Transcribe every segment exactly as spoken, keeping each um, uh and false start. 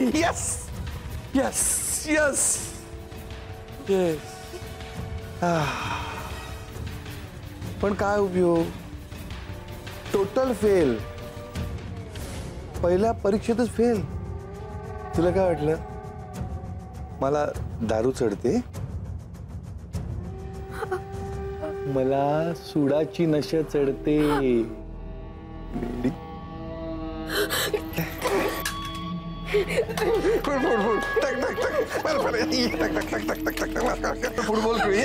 Yes yes yes yes. पण काय उपयोग, टोटल फेल. पहिल्या परीक्षेतच फेल. तुला काय वाटलं मला दारू चढते? मला सुडाची नशा चढते. फुटबॉल खेळूया.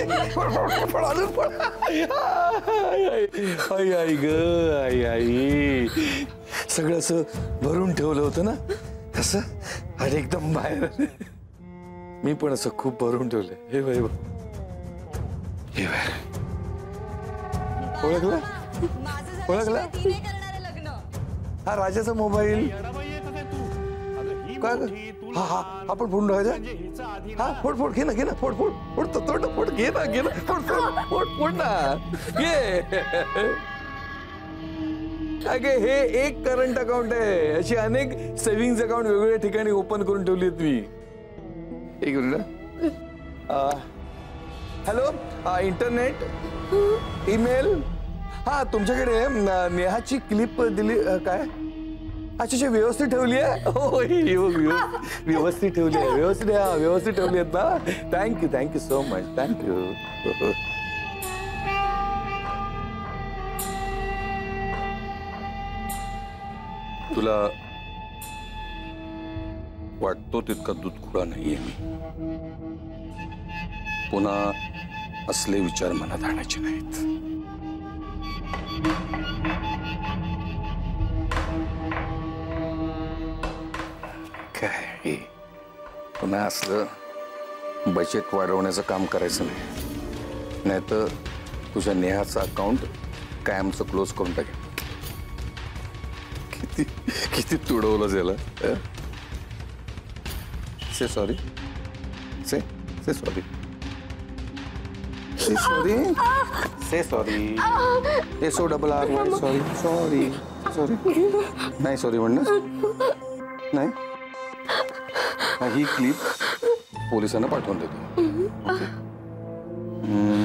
आई आई ग आई आई. सगळं असं भरून ठेवलं होतं ना असं आणि एकदम बाहेर. मी पण असं खूप भरून ठेवलंय. हे बाई हे बाय. ओळखलं ओळखलं. हा राजाचा मोबाईल. काय हा हा आपण फोडून टाकायचा. हा फोड फोड घे ना घे ना फोड फोड फोड तो तोड फोड घे ना घे ना फोड फोड फोड फोड ना घे. अगे हे एक करंट अकाउंट आहे. अशी अनेक सेव्हिंग्स अकाउंट वेगवेगळ्या ठिकाणी ओपन करून ठेवली आहेत मी. एक मिनिट. Hello internet email. हा तुमच्याकडे नेहाची क्लिप दिली काय? अच्छा अच्छा व्यवस्थित ठेवली आहे. हो व्यवस्थित ठेवली आहे. व्यवस्थित हा व्यवस्थित ठेवली आहेत ना. Thank you thank you so much. Thank you. तुला वाटतो तितका दूध खुळा नाहीये मी. पुन्हा असले विचार मनात आणायचे नाहीत. काय पुन्हा असलं बजेट वाढवण्याचं काम करायचं नाही. नाहीतर तुझ्या नेहाचं अकाउंट कायमचं क्लोज करून टाकेल. किती किती तुडवलं झालं. Say sorry say say sorry say sorry say sorry S O double R Y sorry sorry sorry नाही सॉरी म्हणणं नाही. ही क्लिप पोलिसांना पाठवून देतो.